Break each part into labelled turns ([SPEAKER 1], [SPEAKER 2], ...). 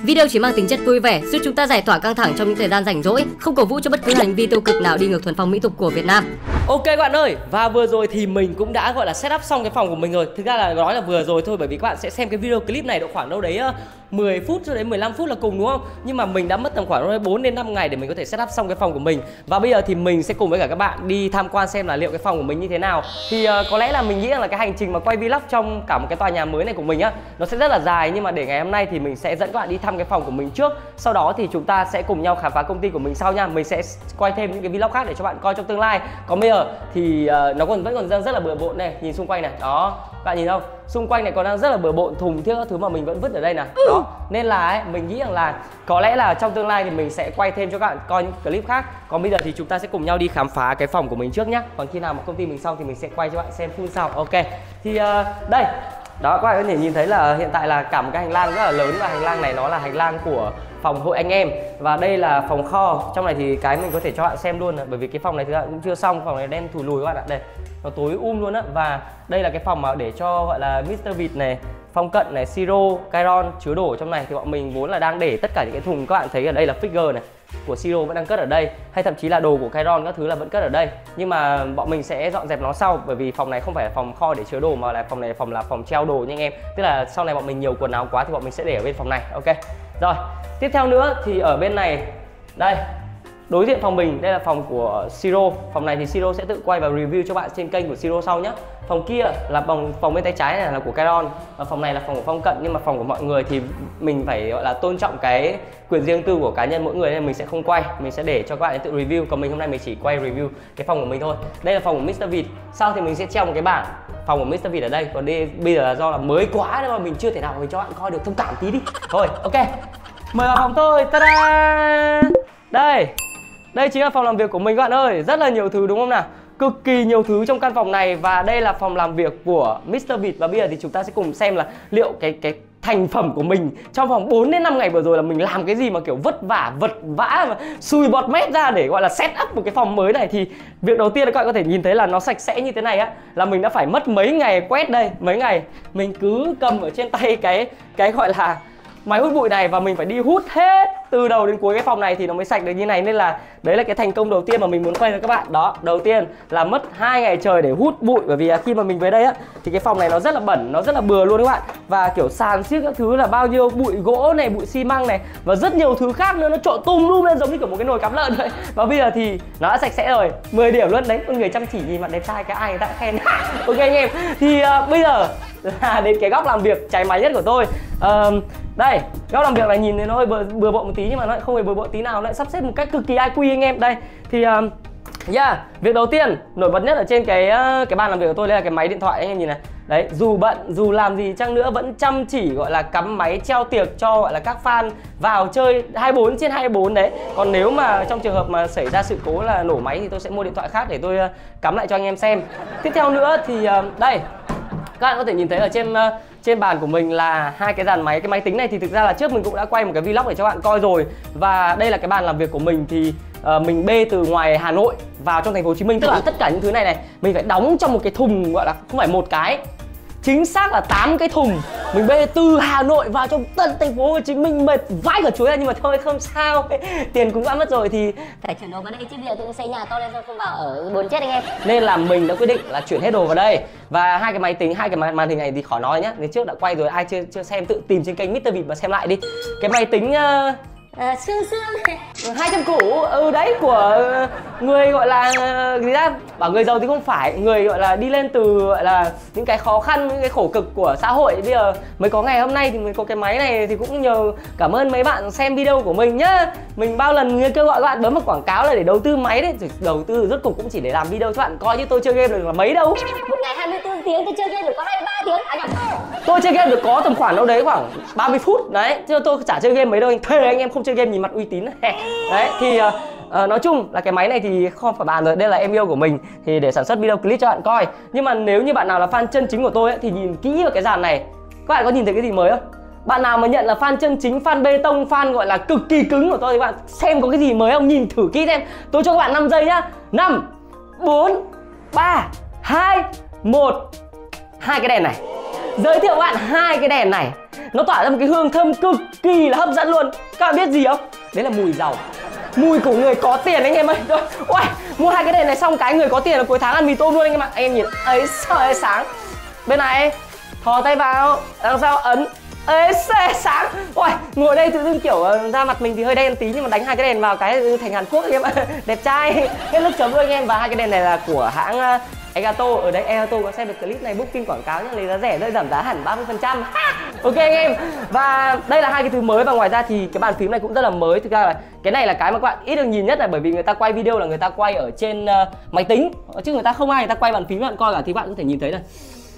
[SPEAKER 1] Video chỉ mang tính chất vui vẻ, giúp chúng ta giải tỏa căng thẳng trong những thời gian rảnh rỗi, không cổ vũ cho bất cứ hành vi tiêu cực nào đi ngược thuần phong mỹ tục của Việt Nam.
[SPEAKER 2] Ok các bạn ơi, và vừa rồi thì mình cũng đã gọi là setup xong cái phòng của mình rồi. Thực ra là nói là vừa rồi thôi, bởi vì các bạn sẽ xem cái video clip này độ khoảng đâu đấy 10 phút cho đến 15 phút là cùng, đúng không? Nhưng mà mình đã mất tầm khoảng 4 đến 5 ngày để mình có thể setup xong cái phòng của mình. Và bây giờ thì mình sẽ cùng với cả các bạn đi tham quan xem là liệu cái phòng của mình như thế nào. Thì có lẽ là mình nghĩ là cái hành trình mà quay vlog trong cả một cái tòa nhà mới này của mình á, nó sẽ rất là dài. Nhưng mà để ngày hôm nay thì mình sẽ dẫn các bạn đi thăm cái phòng của mình trước. Sau đó thì chúng ta sẽ cùng nhau khám phá công ty của mình sau nha. Mình sẽ quay thêm những cái vlog khác để cho bạn coi trong tương lai. Còn bây giờ thì nó vẫn còn rất là bừa bộn này. Nhìn xung quanh này, đó, các bạn nhìn không? Xung quanh này còn đang rất là bừa bộn, thùng thiết các thứ mà mình vẫn vứt ở đây nè. Đó, nên là ấy, mình nghĩ rằng là có lẽ là trong tương lai thì mình sẽ quay thêm cho các bạn coi những clip khác. Còn bây giờ thì chúng ta sẽ cùng nhau đi khám phá cái phòng của mình trước nhá. Còn khi nào mà công ty mình xong thì mình sẽ quay cho bạn xem full sau. Ok. Thì đây. Đó, các bạn có thể nhìn thấy là hiện tại là cả một cái hành lang rất là lớn, và hành lang này nó là hành lang của phòng hội anh em. Và đây là phòng kho. Trong này thì cái mình có thể cho bạn xem luôn, bởi vì cái phòng này thực ra cũng chưa xong. Phòng này đen thùi lùi các bạn ạ. Đây, nó tối luôn á. Và đây là cái phòng mà để cho gọi là Mr. Vịt này, Phong Cận này, Siro, Kairon chứa đồ ở trong này. Thì bọn mình vốn là đang để tất cả những cái thùng, các bạn thấy ở đây là figure này của Siro vẫn đang cất ở đây, hay thậm chí là đồ của Kairon các thứ là vẫn cất ở đây. Nhưng mà bọn mình sẽ dọn dẹp nó sau, bởi vì phòng này không phải là phòng kho để chứa đồ, mà là phòng này là phòng treo đồ nha anh em. Tức là sau này bọn mình nhiều quần áo quá thì bọn mình sẽ để ở bên phòng này. Ok. Rồi, tiếp theo nữa thì ở bên này, đây, đối diện phòng mình, đây là phòng của Siro. Phòng này thì Siro sẽ tự quay và review cho bạn trên kênh của Siro sau nhé. Phòng kia là phòng bên tay trái này là của Kairon, và phòng này là phòng của Phong Cận. Nhưng mà phòng của mọi người thì mình phải gọi là tôn trọng cái quyền riêng tư của cá nhân mỗi người, nên mình sẽ không quay, mình sẽ để cho các bạn ấy tự review. Còn mình hôm nay mình chỉ quay review cái phòng của mình thôi. Đây là phòng của Mr. Vịt. Sau thì mình sẽ treo một cái bảng phòng của Mr. Vịt ở đây. Còn đây bây giờ là do là mới quá nên mà mình chưa thể nào mình cho bạn coi được, thông cảm tí đi. Thôi, ok. Mời vào phòng tôi. Ta-da! Đây. Đây chính là phòng làm việc của mình các bạn ơi. Rất là nhiều thứ đúng không nào? Cực kỳ nhiều thứ trong căn phòng này. Và đây là phòng làm việc của Mr. Vịt. Và bây giờ thì chúng ta sẽ cùng xem là liệu cái thành phẩm của mình trong vòng 4 đến 5 ngày vừa rồi là mình làm cái gì mà kiểu vất vả, vật vã và xùi bọt mép ra để gọi là set up một cái phòng mới này. Thì việc đầu tiên là các bạn có thể nhìn thấy là nó sạch sẽ như thế này á, là mình đã phải mất mấy ngày quét đây. Mấy ngày mình cứ cầm ở trên tay cái gọi là máy hút bụi này, và mình phải đi hút hết từ đầu đến cuối cái phòng này thì nó mới sạch được như này. Nên là đấy là cái thành công đầu tiên mà mình muốn quay cho các bạn. Đó, đầu tiên là mất 2 ngày trời để hút bụi, bởi vì khi mà mình về đây á thì cái phòng này nó rất là bẩn, nó rất là bừa luôn các bạn. Và kiểu sàn xiếc các thứ là bao nhiêu bụi gỗ này, bụi xi măng này và rất nhiều thứ khác nữa, nó trộn tùm lum lên giống như kiểu một cái nồi cám lợn vậy. Và bây giờ thì nó đã sạch sẽ rồi, 10 điểm luôn đấy. Con người chăm chỉ nhìn mặt đẹp trai cái ai người ta cũng khen. Ok anh em, thì bây giờ là đến cái góc làm việc cháy máy nhất của tôi. Đây, góc làm việc này nhìn thì nó hơi bừa bộn một tí, nhưng mà nó lại không hề bừa bộn tí nào, nó lại sắp xếp một cách cực kỳ IQ anh em. Đây, thì việc đầu tiên nổi bật nhất ở trên cái bàn làm việc của tôi, đây là cái máy điện thoại anh em nhìn này. Đấy, dù bận, dù làm gì chăng nữa vẫn chăm chỉ gọi là cắm máy treo tiệc cho gọi là các fan vào chơi 24/24 đấy. Còn nếu mà trong trường hợp mà xảy ra sự cố là nổ máy thì tôi sẽ mua điện thoại khác để tôi cắm lại cho anh em xem. Tiếp theo nữa thì đây, các bạn có thể nhìn thấy ở trên bàn của mình là hai cái dàn máy. Cái máy tính này thì thực ra là trước mình cũng đã quay một cái vlog để cho bạn coi rồi. Và đây là cái bàn làm việc của mình, thì mình bê từ ngoài Hà Nội vào trong thành phố Hồ Chí Minh. Tức là tất cả những thứ này mình phải đóng trong một cái thùng, gọi là không phải một cái, chính xác là 8 cái thùng. Mình bê từ Hà Nội vào trong tận thành phố Hồ Chí Minh, mệt vãi cả chuối ra, nhưng mà thôi không sao. Tiền cũng đã mất rồi thì phải chuyển đồ vào đây chứ, bây giờ tôi xây nhà to lên rồi không vào ở buồn chết anh em. Nên là mình đã quyết định là chuyển hết đồ vào đây. Và hai cái máy tính, hai cái màn hình này thì khỏi nói nhá. Đến trước đã quay rồi, ai chưa xem tự tìm trên kênh Mr. Vịt mà xem lại đi. Cái máy tính xương 200 củ, đấy, của người gọi là gì ra, bảo người giàu thì không phải, người gọi là đi lên từ gọi là những cái khó khăn, những cái khổ cực của xã hội. Bây giờ mới có ngày hôm nay thì mới có cái máy này, thì cũng nhờ cảm ơn mấy bạn xem video của mình nhá. Mình bao lần kêu gọi các bạn bấm một quảng cáo là để đầu tư máy đấy, đầu tư rốt cục cũng chỉ để làm video cho bạn coi, chứ tôi chơi game được là mấy đâu. Một ngày 24 tiếng tôi chơi game được có 23 tiếng. Tôi chơi game được có tầm khoảng đâu đấy khoảng 30 phút đấy, chứ tôi chả chơi game mấy đâu. Anh thề anh em không chơi game nhìn mặt uy tín. Đấy thì nói chung là cái máy này thì không phải bàn rồi, đây là em yêu của mình thì để sản xuất video clip cho bạn coi. Nhưng mà nếu như bạn nào là fan chân chính của tôi ấy, thì nhìn kỹ vào cái dàn này, các bạn có nhìn thấy cái gì mới không? Bạn nào mà nhận là fan chân chính, fan bê tông, fan gọi là cực kỳ cứng của tôi thì bạn xem có cái gì mới không, nhìn thử kỹ xem. Tôi cho các bạn 5 giây nhá. 5 4 3 2 1. Hai cái đèn này Giới thiệu bạn hai cái đèn này, nó tỏa ra một cái hương thơm cực kỳ là hấp dẫn luôn. Các bạn biết gì không? Đấy là mùi giàu, mùi của người có tiền anh em ơi. Ôi, mua hai cái đèn này xong cái người có tiền là cuối tháng ăn mì tôm luôn anh em ạ. Anh em nhìn ấy trời sáng. Bên này thò tay vào, đằng sau ấn ấy sáng. Ôi, ngồi đây tự dưng kiểu da mặt mình thì hơi đen tí nhưng mà đánh hai cái đèn vào cái thành Hàn Quốc anh em ạ. Đẹp trai. Hết lúc chấm luôn anh em. Và hai cái đèn này là của hãng Elgato. Ở đấy Elgato có xem được clip này booking quảng cáo nhá, lấy giá rẻ thôi, giảm giá hẳn 30%. Ok anh em. Và đây là hai cái thứ mới và ngoài ra thì cái bàn phím này cũng rất là mới. Thực ra là cái này là cái mà các bạn ít được nhìn nhất, là bởi vì người ta quay video là người ta quay ở trên máy tính, chứ người ta không ai người ta quay bàn phím bạn coi cả, thì bạn có thể nhìn thấy này.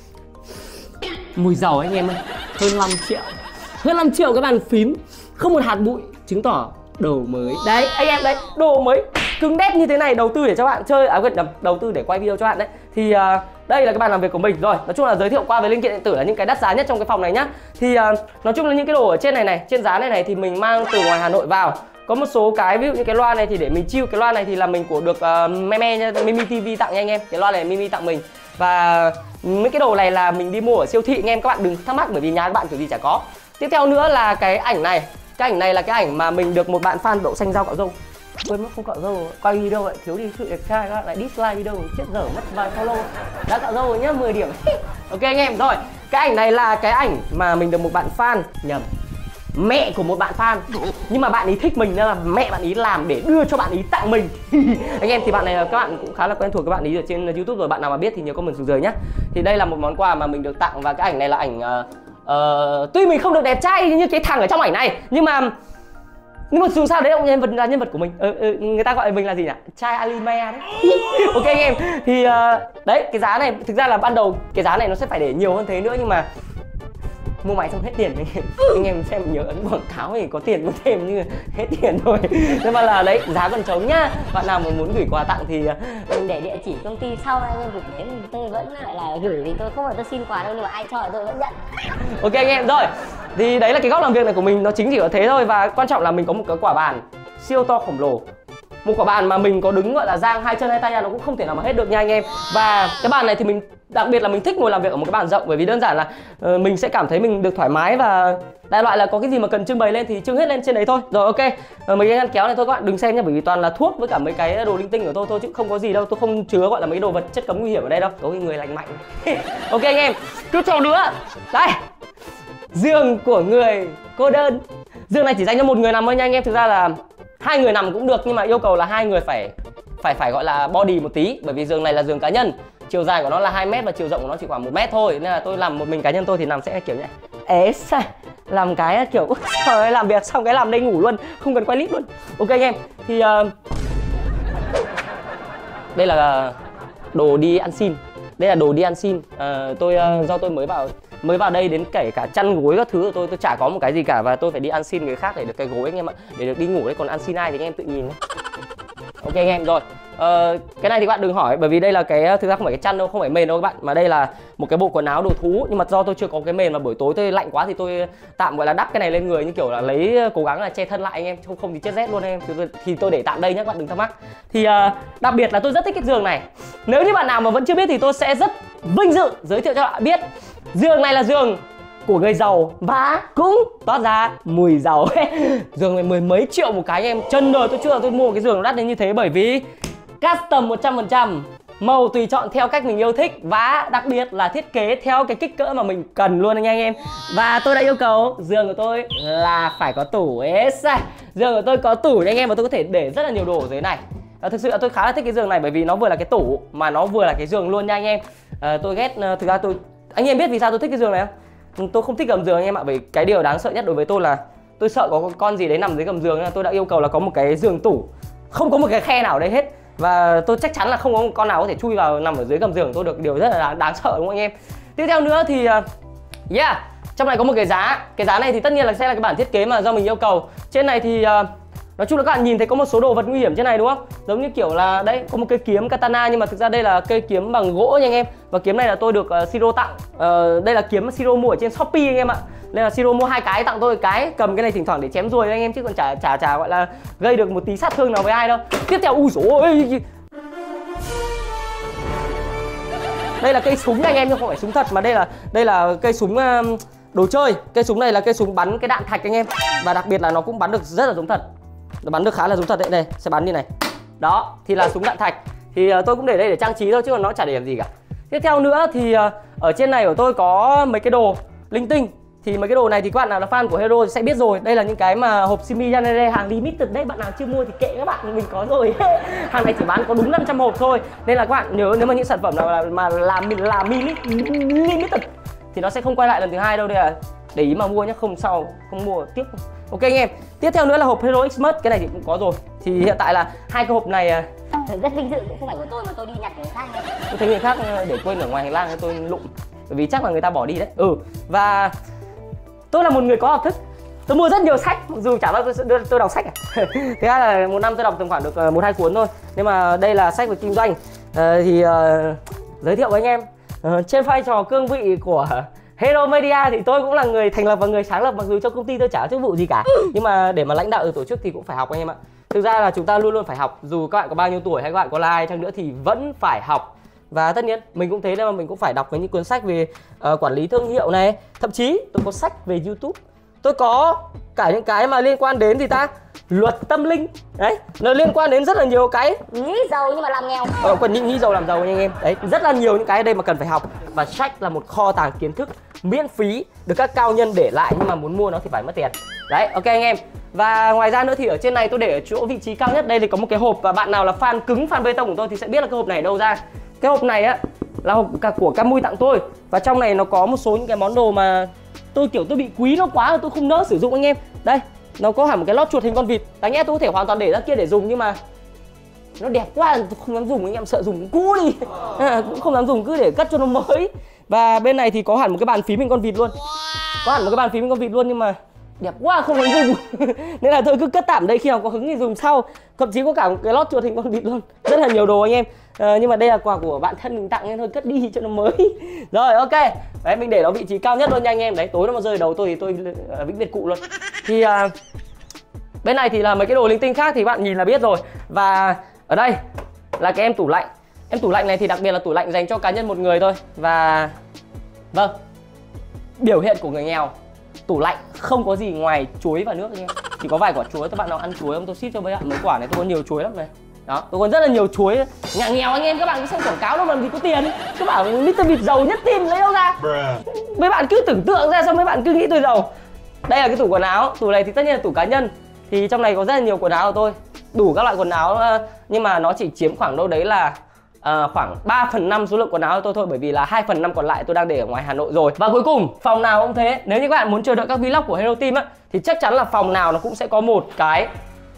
[SPEAKER 2] Mùi dầu anh em ơi. Hơn 5 triệu. Hơn 5 triệu cái bàn phím, không một hạt bụi, chứng tỏ đồ mới. Đấy anh em đấy, đồ mới cứng đét như thế này, đầu tư để cho bạn chơi, đầu tư để quay video cho bạn đấy. Thì đây là cái bàn làm việc của mình rồi. Nói chung là giới thiệu qua về linh kiện điện tử là những cái đắt giá nhất trong cái phòng này nhá. Thì nói chung là những cái đồ ở trên này trên giá này thì mình mang từ ngoài Hà Nội vào. Có một số cái ví dụ như cái loa này thì để mình chill. Cái loa này thì là mình của được Mimi TV tặng nha anh em. Cái loa này Mimi tặng mình. Và mấy cái đồ này là mình đi mua ở siêu thị anh em, các bạn đừng thắc mắc bởi vì nhà các bạn kiểu gì chả có. Tiếp theo nữa là cái ảnh này. Cái ảnh này là cái ảnh mà mình được một bạn fan đậu xanh rau cạo râu. Quên mất không cạo râu, quay video lại thiếu đi sự đẹp trai, các bạn lại dislike video, chết dở mất vài follow. Đã cạo râu rồi nhá, 10 điểm. Ok anh em, rồi. Cái ảnh này là cái ảnh mà mình được một bạn fan, nhầm, mẹ của một bạn fan, nhưng mà bạn ấy thích mình nên là mẹ bạn ấy làm để đưa cho bạn ấy tặng mình. Anh em thì bạn này các bạn cũng khá là quen thuộc các bạn ấy ở trên YouTube rồi, bạn nào mà biết thì nhớ comment xuống dưới nhá. Thì đây là một món quà mà mình được tặng và cái ảnh này là ảnh tuy mình không được đẹp trai như cái thằng ở trong ảnh này, nhưng mà dù sao đấy là nhân vật của mình. Người ta gọi mình là gì nhỉ? Trai anime đấy. Ok anh em, thì đấy cái giá này thực ra là ban đầu cái giá này nó sẽ phải để nhiều hơn thế nữa, nhưng mà mua máy xong hết tiền anh em xem nhớ ấn quảng cáo thì có tiền mua thêm nhưng hết tiền rồi. Nhưng mà là đấy, giá còn trống nhá. Bạn nào mà muốn gửi quà tặng thì
[SPEAKER 1] mình để địa chỉ công ty sau anh em gửi đến, tôi vẫn lại là gửi vì tôi không phải tôi xin quà đâu, nhưng mà ai cho tôi vẫn nhận.
[SPEAKER 2] Ok anh em, rồi thì đấy là cái góc làm việc này của mình, nó chính chỉ có thế thôi. Và quan trọng là mình có một cái quả bàn siêu to khổng lồ, một quả bàn mà mình có đứng gọi là dang hai chân hai tay ra nó cũng không thể nào mà hết được nha anh em. Và cái bàn này thì mình đặc biệt là mình thích ngồi làm việc ở một cái bàn rộng, bởi vì đơn giản là mình sẽ cảm thấy mình được thoải mái, và đại loại là có cái gì mà cần trưng bày lên thì trưng hết lên trên đấy thôi. Rồi ok, mấy cái ngăn kéo này thôi các bạn đừng xem nhá, bởi vì toàn là thuốc với cả mấy cái đồ linh tinh của tôi thôi, chứ không có gì đâu, tôi không chứa gọi là mấy đồ vật chất cấm nguy hiểm ở đây đâu, tôi người lành mạnh. Ok anh em, tiếp theo nữa đây, giường của người cô đơn. Giường này chỉ dành cho một người nằm thôi nha anh em. Thực ra là hai người nằm cũng được, nhưng mà yêu cầu là hai người phải gọi là body một tí, bởi vì giường này là giường cá nhân. Chiều dài của nó là 2 mét và chiều rộng của nó chỉ khoảng 1 mét thôi, nên là tôi làm một mình cá nhân tôi thì nằm sẽ kiểu như này. Ế sai, làm cái kiểu trời, làm việc xong cái làm đây ngủ luôn, không cần quay clip luôn. Ok anh em, thì đây là đồ đi ăn xin. Đây là đồ đi ăn xin. Do tôi mới vào đây, đến kể cả chăn gối các thứ của tôi chả có một cái gì cả, và tôi phải đi ăn xin người khác để được cái gối anh em ạ, để được đi ngủ đấy. Còn ăn xin ai thì anh em tự nhìn nhé. Ok anh em, rồi cái này thì các bạn đừng hỏi, bởi vì đây là cái thực ra không phải cái chăn đâu, không phải mền đâu các bạn, mà đây là một cái bộ quần áo đồ thú. Nhưng mà do tôi chưa có cái mền, và buổi tối tôi lạnh quá thì tôi tạm gọi là đắp cái này lên người, như kiểu là cố gắng là che thân lại anh em, không thì chết rét luôn anh em. Thì tôi để tạm đây nhé, các bạn đừng thắc mắc. Thì đặc biệt là tôi rất thích cái giường này. Nếu như bạn nào mà vẫn chưa biết thì tôi sẽ rất vinh dự giới thiệu cho bạn biết. Giường này là giường của người giàu và cũng toát ra mùi giàu. Giường này 10 mấy triệu một cái anh em. Chân đời tôi chưa là tôi mua một cái giường nó đắt đến như thế, bởi vì custom 100%, màu tùy chọn theo cách mình yêu thích, và đặc biệt là thiết kế theo cái kích cỡ mà mình cần luôn anh em. Và tôi đã yêu cầu giường của tôi là phải có tủ. Giường của tôi có tủ nha anh em, và tôi có thể để rất là nhiều đồ ở dưới này. Thực sự là tôi khá là thích cái giường này, bởi vì nó vừa là cái tủ mà nó vừa là cái giường luôn nha anh em. Tôi ghét, thực ra anh em biết vì sao tôi thích cái giường này không? Tôi không thích gầm giường anh em ạ, bởi cái điều đáng sợ nhất đối với tôi là tôi sợ có con gì đấy nằm dưới gầm giường, nên là tôi đã yêu cầu là có một cái giường tủ, không có một cái khe nào ở đây hết, và tôi chắc chắn là không có con nào có thể chui vào nằm ở dưới gầm giường của tôi được. Điều rất là đáng sợ đúng không anh em? Tiếp theo nữa thì trong này có một cái giá. Cái giá này thì tất nhiên là sẽ là cái bản thiết kế mà do mình yêu cầu. Trên này thì nói chung là các bạn nhìn thấy có một số đồ vật nguy hiểm trên này đúng không? Giống như kiểu là đấy, có một cây kiếm katana, nhưng mà thực ra đây là cây kiếm bằng gỗ nha anh em. Và kiếm này là tôi được Siro tặng. Đây là kiếm Siro mua ở trên Shopee anh em ạ. Nên là Siro mua 2 cái tặng tôi cái, cầm cái này thỉnh thoảng để chém ruồi anh em, chứ còn chả gọi là gây được một tí sát thương nào với ai đâu. Tiếp theo ui dồi ôi, Đây là cây súng nha anh em, nhưng không phải súng thật mà đây là cây súng đồ chơi. Cây súng này là cây súng bắn cái đạn thạch anh em. Và đặc biệt là nó cũng bắn được rất là giống thật. Nó bắn được khá là giống thật đấy. Đây, sẽ bắn như này. Đó, thì là súng đạn thạch. Thì tôi cũng để đây để trang trí thôi chứ còn nó chả để làm gì cả. Tiếp theo nữa thì ở trên này của tôi có mấy cái đồ linh tinh. Thì mấy cái đồ này thì các bạn nào là fan của Hero thì sẽ biết rồi. Đây là những cái mà hộp Shimi Yanere hàng limited đấy. Bạn nào chưa mua thì kệ các bạn, mình có rồi. Hàng này chỉ bán có đúng 500 hộp thôi. Nên là các bạn nhớ, nếu mà những sản phẩm nào mà làm limited thì nó sẽ không quay lại lần thứ hai đâu. Đây là để ý mà mua nhé, không sau không mua tiếp. Ok anh em. Tiếp theo nữa là hộp Hero Xmas, cái này thì cũng có rồi. Thì hiện tại là hai cái hộp này
[SPEAKER 1] rất vinh dự, cũng không phải của tôi mà tôi đi nhặt người khác.
[SPEAKER 2] Tôi thấy người khác để quên ở ngoài hành lang tôi lụm. Bởi vì chắc là người ta bỏ đi đấy. Và tôi là một người có học thức. Tôi mua rất nhiều sách, mặc dù chả bao giờ tôi đọc sách à. Thế là một năm tôi đọc tầm khoảng được 1-2 cuốn thôi. Nhưng mà đây là sách về kinh doanh. Giới thiệu với anh em, trên vai trò cương vị của Hero Media thì tôi cũng là người thành lập và người sáng lập, mặc dù trong công ty tôi chả có chức vụ gì cả. Nhưng mà để mà lãnh đạo được tổ chức thì cũng phải học anh em ạ. Thực ra là chúng ta luôn luôn phải học, dù các bạn có bao nhiêu tuổi hay các bạn có là ai chăng nữa thì vẫn phải học. Và tất nhiên mình cũng thế nên mà mình cũng phải đọc với những cuốn sách về quản lý thương hiệu này. Thậm chí tôi có sách về YouTube. Tôi có cả những cái mà liên quan đến luật tâm linh. Đấy, nó liên quan đến rất là nhiều cái.
[SPEAKER 1] Nghĩ giàu nhưng mà làm nghèo.
[SPEAKER 2] Còn nghĩ giàu làm giàu nha anh em. Đấy, rất là nhiều những cái ở đây mà cần phải học. Và sách là một kho tàng kiến thức miễn phí được các cao nhân để lại, nhưng mà muốn mua nó thì phải mất tiền. Đấy, ok anh em. Và ngoài ra nữa thì ở trên này tôi để ở chỗ vị trí cao nhất. Đây thì có một cái hộp, và bạn nào là fan cứng, fan bê tông của tôi thì sẽ biết là cái hộp này ở đâu ra. Cái hộp này á là hộp của Camui tặng tôi. Và trong này nó có một số những cái món đồ mà tôi bị quý nó quá rồi tôi không nỡ sử dụng anh em. Đây, nó có hẳn một cái lót chuột hình con vịt. Đáng nhẽ tôi có thể hoàn toàn để ra kia để dùng, nhưng mà nó đẹp quá tôi không dám dùng anh em, sợ dùng cũ đi. Cũng không dám dùng, cứ để cất cho nó mới. Và bên này thì có hẳn một cái bàn phím hình con vịt luôn. Có hẳn một cái bàn phím hình con vịt luôn, nhưng mà đẹp quá không dám dùng. Nên là tôi cứ cất tạm đây, khi nào có hứng thì dùng sau. Thậm chí có cả một cái lót chuột hình con vịt luôn. Rất là nhiều đồ anh em. Nhưng mà đây là quà của bạn thân mình tặng nên thôi cất đi cho nó mới. Rồi ok. Đấy, mình để nó vị trí cao nhất luôn nha anh em. Đấy, tối nó mà rơi đầu tôi thì tôi vĩnh biệt cụ luôn. Thì bên này thì là mấy cái đồ linh tinh khác thì bạn nhìn là biết rồi. Và ở đây là cái em tủ lạnh. Em tủ lạnh này thì đặc biệt là tủ lạnh dành cho cá nhân một người thôi. Và vâng, biểu hiện của người nghèo, tủ lạnh không có gì ngoài chuối và nước anh em. Chỉ có vài quả chuối, các bạn nào ăn chuối không tôi ship cho mấy bạn mấy quả này, tôi có nhiều chuối lắm này. Đó, tôi còn rất là nhiều chuối. Nhà nghèo anh em, các bạn cứ xem quảng cáo đâu làm gì có tiền. Các bảo Mr. Vịt giàu nhất team lấy đâu ra. Mấy bạn cứ tưởng tượng ra, xong mấy bạn cứ nghĩ tôi giàu. Đây là cái tủ quần áo. Tủ này thì tất nhiên là tủ cá nhân. Thì trong này có rất là nhiều quần áo của tôi, đủ các loại quần áo, nhưng mà nó chỉ chiếm khoảng đâu đấy là khoảng 3/5 số lượng quần áo của tôi thôi, bởi vì là 2/5 còn lại tôi đang để ở ngoài Hà Nội rồi. Và cuối cùng, phòng nào cũng thế. Nếu như các bạn muốn chờ đợi các vlog của Hero Team á, thì chắc chắn là phòng nào nó cũng sẽ có một cái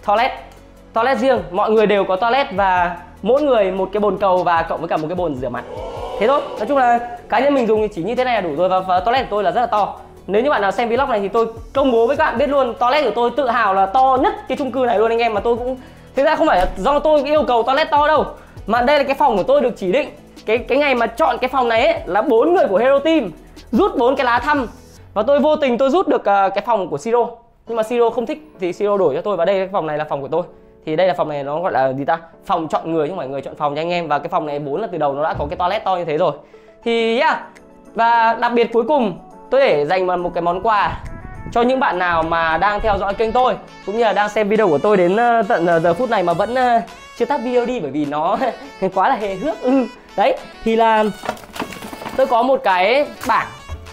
[SPEAKER 2] toilet riêng. Mọi người đều có toilet và mỗi người một cái bồn cầu và cộng với cả một cái bồn rửa mặt. Thế thôi. Nói chung là cá nhân mình dùng thì chỉ như thế này là đủ rồi. Và toilet của tôi là rất là to. Nếu như bạn nào xem vlog này thì tôi công bố với các bạn biết luôn, toilet của tôi tự hào là to nhất cái chung cư này luôn anh em. Mà tôi cũng thực ra không phải là do tôi yêu cầu toilet to đâu, mà đây là cái phòng của tôi được chỉ định. Cái ngày mà chọn cái phòng này ấy là 4 người của Hero Team rút 4 cái lá thăm, và tôi vô tình tôi rút được cái phòng của Siro. Nhưng mà Siro không thích thì Siro đổi cho tôi, và đây cái phòng này là phòng của tôi. Thì đây là phòng này, nó gọi là gì ta? Phòng chọn người chứ không phải người chọn phòng nha anh em. Và cái phòng này 4 là từ đầu nó đã có cái toilet to như thế rồi. Thì yeah. Và đặc biệt cuối cùng tôi để dành một cái món quà cho những bạn nào mà đang theo dõi kênh tôi, cũng như là đang xem video của tôi đến tận giờ phút này mà vẫn chưa tắt video đi, bởi vì nó quá là hề hước. Đấy, thì là tôi có một cái bảng.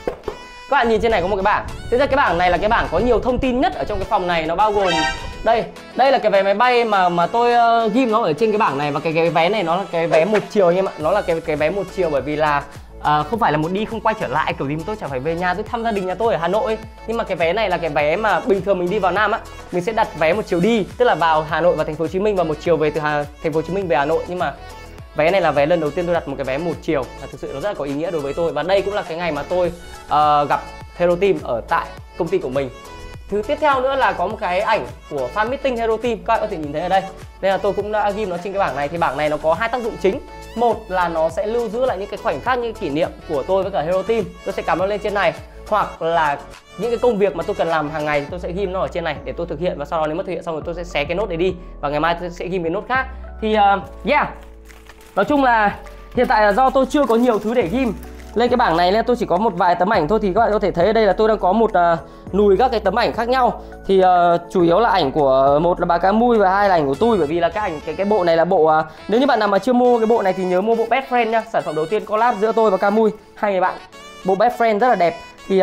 [SPEAKER 2] Các bạn nhìn trên này có một cái bảng. Thực ra cái bảng này là cái bảng có nhiều thông tin nhất ở trong cái phòng này. Nó bao gồm đây là cái vé máy bay mà tôi ghim nó ở trên cái bảng này. Và cái vé này nó là cái vé một chiều anh em ạ. Nó là cái vé một chiều bởi vì là không phải là một đi không quay trở lại, kiểu gì mà tôi chẳng phải về nhà tôi thăm gia đình nhà tôi ở Hà Nội. Nhưng mà cái vé này là cái vé mà bình thường mình đi vào Nam á, mình sẽ đặt vé một chiều đi, tức là vào Hà Nội và thành phố Hồ Chí Minh, và một chiều về từ thành phố Hồ Chí Minh về Hà Nội. Nhưng mà vé này là vé lần đầu tiên tôi đặt một cái vé một chiều, và thực sự nó rất là có ý nghĩa đối với tôi. Và đây cũng là cái ngày mà tôi gặp Hero Team ở tại công ty của mình. Thứ tiếp theo nữa là có một cái ảnh của fan meeting Hero Team, các bạn có thể nhìn thấy ở đây. Đây là tôi cũng đã ghim nó trên cái bảng này. Thì bảng này nó có hai tác dụng chính. Một là nó sẽ lưu giữ lại những cái khoảnh khắc, những kỷ niệm của tôi với cả Hero Team, tôi sẽ cắm nó lên trên này. Hoặc là những cái công việc mà tôi cần làm hàng ngày tôi sẽ ghim nó ở trên này để tôi thực hiện, và sau đó nếu mà thực hiện xong rồi tôi sẽ xé cái nốt đấy đi và ngày mai tôi sẽ ghim cái nốt khác. Thì yeah, nói chung là hiện tại là do tôi chưa có nhiều thứ để ghim lên cái bảng này nên tôi chỉ có một vài tấm ảnh thôi. Thì các bạn có thể thấy ở đây là tôi đang có một nùi các cái tấm ảnh khác nhau. Thì chủ yếu là ảnh của, một là bà cá mui và hai là ảnh của tôi. Bởi vì là cái ảnh cái bộ này là bộ nếu như bạn nào mà chưa mua cái bộ này thì nhớ mua bộ Best Friend nhá. Sản phẩm đầu tiên collab giữa tôi và Cá Mui, hai người bạn. Bộ Best Friend rất là đẹp. Thì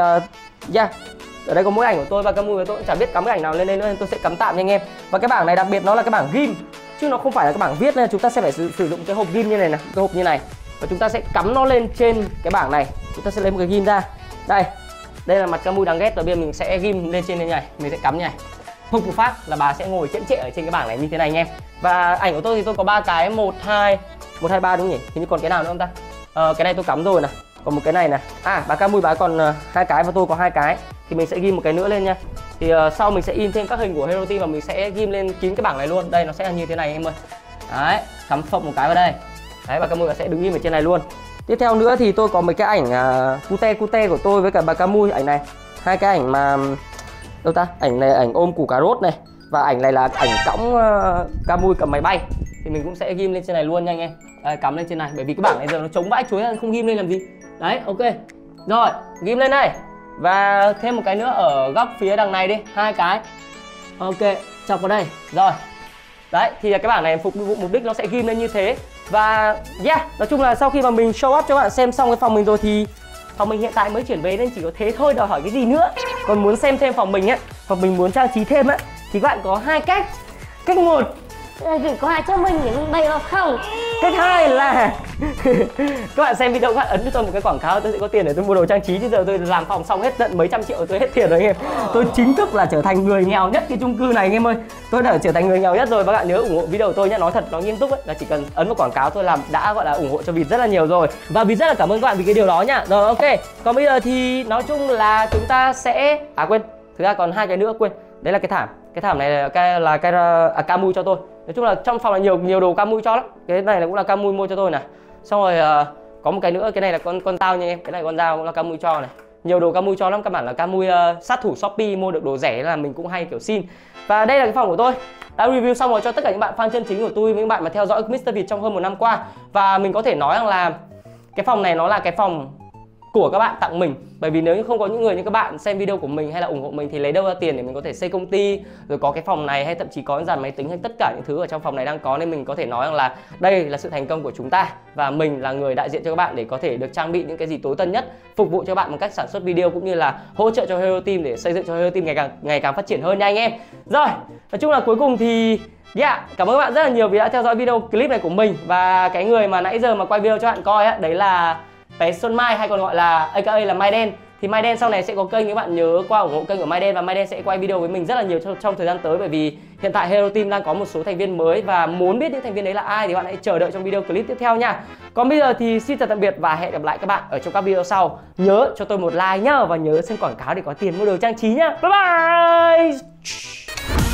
[SPEAKER 2] ở đây có mỗi ảnh của tôi và Cá Mui, và tôi cũng chả biết cắm cái ảnh nào lên đây nữa nên tôi sẽ cắm tạm nha anh em. Và cái bảng này đặc biệt nó là cái bảng ghim chứ nó không phải là cái bảng viết, nên chúng ta sẽ phải sử dụng cái hộp ghim như này nè, cái hộp như này, và chúng ta sẽ cắm nó lên trên cái bảng này. Chúng ta sẽ lấy một cái ghim ra. Đây là mặt Cá Mui đáng ghét, và bây giờ mình sẽ ghim lên trên đây này, mình sẽ cắm như này. Hộp một phát là bà sẽ ngồi chễm chệ ở trên cái bảng này như thế này anh em. Và ảnh của tôi thì tôi có 3 cái, 1 2 3 đúng nhỉ? Hình như còn cái nào nữa không ta? Cái này tôi cắm rồi nè. Còn một cái này nè. Bà Cá Mui bà còn 2 cái và tôi có 2 cái. Thì mình sẽ ghim một cái nữa lên nha. Thì sau mình sẽ in thêm các hình của Hero Team và mình sẽ ghim lên kín cái bảng này luôn. Đây nó sẽ là như thế này em ơi. Đấy, cắm phộng một cái vào đây. Đấy, bà Cá Mui bà sẽ đứng im ở trên này luôn. Tiếp theo nữa thì tôi có mấy cái ảnh cute của tôi với cả bà Cá Mui. Ảnh này, 2 cái ảnh mà đâu ta? Ảnh này ảnh ôm củ cà rốt này, và ảnh này là ảnh cõng Cá Mui cầm máy bay. Thì mình cũng sẽ ghim lên trên này luôn nha anh em. Đây, cắm lên trên này, bởi vì cái bảng này giờ nó trống vãi chuối, không ghim lên làm gì. Đấy, ok. Rồi, ghim lên đây. Và thêm một cái nữa ở góc phía đằng này đi, 2 cái. Ok, chọc vào đây. Rồi. Đấy, thì cái bảng này phục vụ mục đích nó sẽ ghim lên như thế. Và nói chung là sau khi mà mình show up cho các bạn xem xong cái phòng mình rồi thì phòng mình hiện tại mới chuyển về nên chỉ có thế thôi, đòi hỏi cái gì nữa. Còn muốn xem thêm phòng mình á, hoặc mình muốn trang trí thêm á, thì các bạn có 2 cách. Cách 1
[SPEAKER 1] là gửi quà cho mình những bay vào không.
[SPEAKER 2] Cách 2 là các bạn xem video, các bạn ấn cho tôi một cái quảng cáo, tôi sẽ có tiền để tôi mua đồ trang trí. Chứ giờ tôi làm phòng xong hết tận mấy trăm triệu, tôi hết tiền rồi anh em. Tôi chính thức là trở thành người nghèo nhất cái chung cư này anh em ơi. Tôi đã trở thành người nghèo nhất rồi. Các bạn nhớ ủng hộ video của tôi nhé, nói thật, nó nghiêm túc ấy, là chỉ cần ấn vào quảng cáo tôi làm đã gọi là ủng hộ cho Vịt rất là nhiều rồi. Và Vịt rất là cảm ơn các bạn vì cái điều đó nhá. Rồi ok, còn bây giờ thì nói chung là chúng ta sẽ quên, thực ra còn 2 cái nữa quên. Đấy là cái thảm. Cái thảm này là cái Cá Mui cho tôi. Nói chung là trong phòng là nhiều đồ Cá Mui cho lắm. Cái này là cũng là Cá Mui mua cho tôi này. Xong rồi có một cái nữa, cái này là con tao nha em. Cái này con dao cũng là Cá Mui cho này. Nhiều đồ Cá Mui cho lắm, các bạn là Cá Mui sát thủ Shopee, mua được đồ rẻ là mình cũng hay kiểu xin. Và đây là cái phòng của tôi. Đã review xong rồi cho tất cả những bạn fan chân chính của tôi, những bạn mà theo dõi Mr. Vịt trong hơn 1 năm qua. Và mình có thể nói rằng là cái phòng này nó là cái phòng của các bạn tặng mình. Bởi vì nếu như không có những người như các bạn xem video của mình hay là ủng hộ mình thì lấy đâu ra tiền để mình có thể xây công ty, rồi có cái phòng này, hay thậm chí có dàn máy tính hay tất cả những thứ ở trong phòng này đang có. Nên mình có thể nói rằng là đây là sự thành công của chúng ta, và mình là người đại diện cho các bạn để có thể được trang bị những cái gì tối tân nhất, phục vụ cho các bạn một cách sản xuất video cũng như là hỗ trợ cho Hero Team để xây dựng cho Hero Team ngày càng phát triển hơn nha anh em. Rồi, nói chung là cuối cùng thì cảm ơn các bạn rất là nhiều vì đã theo dõi video clip này của mình. Và cái người mà nãy giờ mà quay video cho bạn coi á, đấy là bé Xuân Mai, hay còn gọi là aka là Mai Đen. Thì Mai Đen sau này sẽ có kênh, các bạn nhớ qua ủng hộ kênh của Mai Đen. Và Mai Đen sẽ quay video với mình rất là nhiều trong thời gian tới. Bởi vì hiện tại Hero Team đang có một số thành viên mới, và muốn biết những thành viên đấy là ai thì bạn hãy chờ đợi trong video clip tiếp theo nha. Còn bây giờ thì xin chào tạm biệt và hẹn gặp lại các bạn ở trong các video sau. Nhớ cho tôi một like nhá, và nhớ xem quảng cáo để có tiền mua đồ trang trí nhá. Bye bye.